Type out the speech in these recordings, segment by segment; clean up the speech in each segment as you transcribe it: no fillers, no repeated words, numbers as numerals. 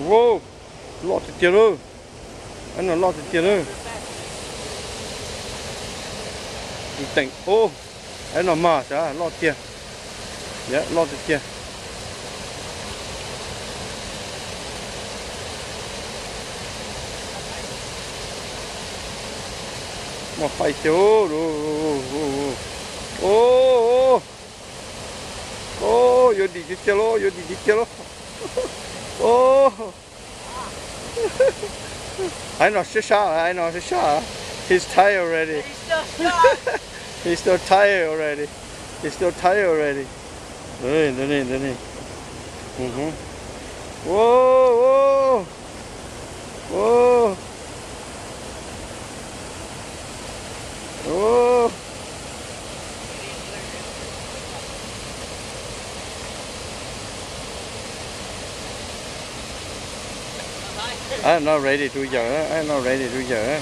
Wow, lọt từ tiền ơi, anh là lọt từ tiền ơi. Tỉnh, ô, anh là mà chả lọt tiền, dạ lọt từ tiền. Mà phải chiếu, ô, ô, yo đi chelo, ô. I know Shisha. He's tired already. He's still tired already. Đây. Whoa. Whoa. I'm not ready to giờ.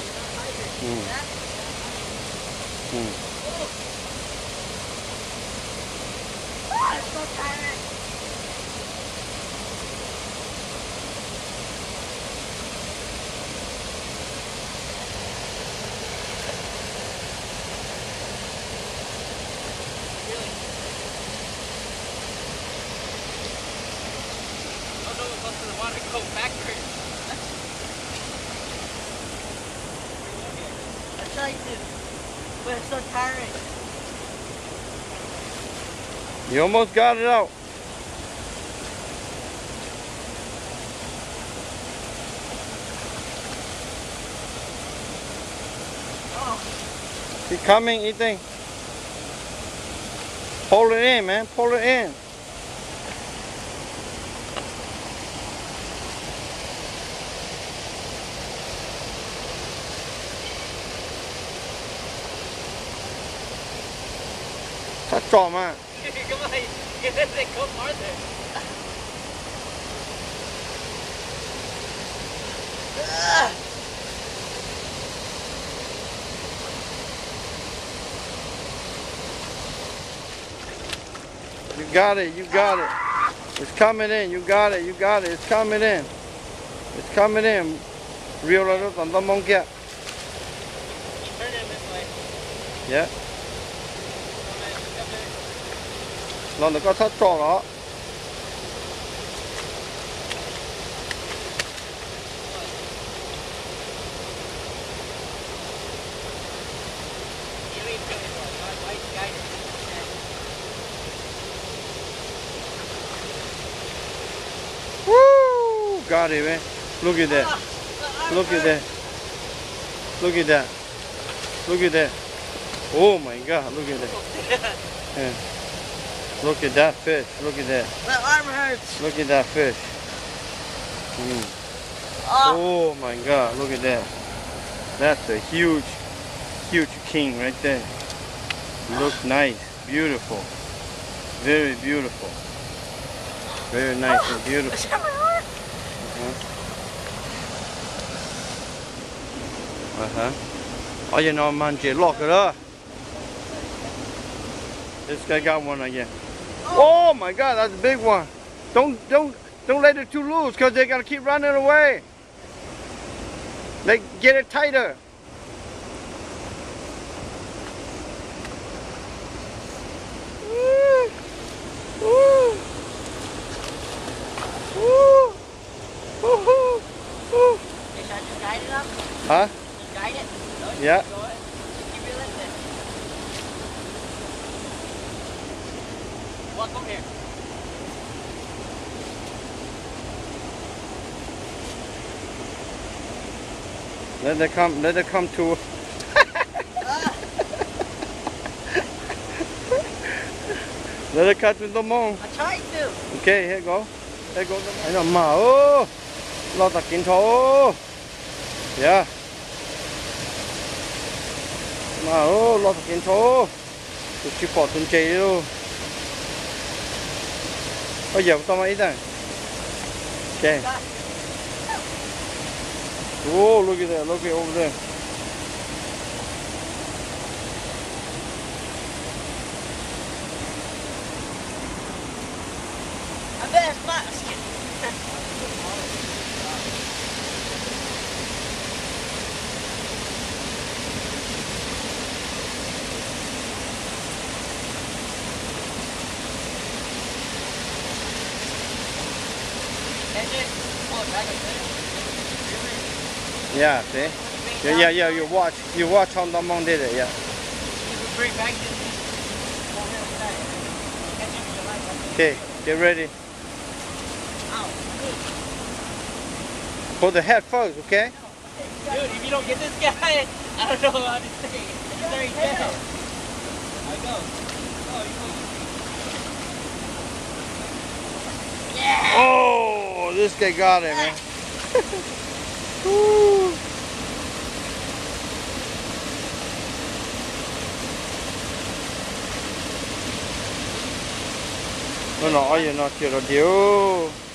But it's so tiring. You almost got it out. Oh. Keep coming, Ethan. Pull it in, man. Pull it in. Thắt trò mà. You got it. It's coming in. You got it. It's coming in. Real little on the monkey. Turn it this way. Yeah. Nó có thắt trò đó. Woo! Got it, man. Look at that. Oh my God, look at that. Yeah. Look at that fish. Look at that. My arm hurts. Look at that fish. Oh my God, look at that. That's a huge king right there. Looks nice, beautiful. Very beautiful. Very nice and beautiful. Oh, you know, man, lock it up. This guy got one again. Oh my God, that's a big one. Don't let it too loose, because they're gonna keep running away. Like, get it tighter. Should I just guide it up? Huh? Just guide it? Yeah. Keep it lifted. Walk over here. Let it come to. Let it cut to the moon. I tried to. Okay, here go. Here goes the moon. Anh làm mà ô, lo tạc kín thô. Yeah. Mà ô, lo tạc kín thô. Tụi chị bỏ tuần chạy luôn. Bây giờ tao mấy đây. Okay. Oh, look at that. Look at over there. I bet it's not. Yeah, see? Yeah, you watch how the mom did it, yeah. Okay, get ready. Put the head first, okay? Dude, if you don't get this guy, I don't know how to say it. He's very dead. I go. Oh, you go. Yeah! Oh, this guy got it, man. Woo. Nó nọ gì nó chưa rồi điếu.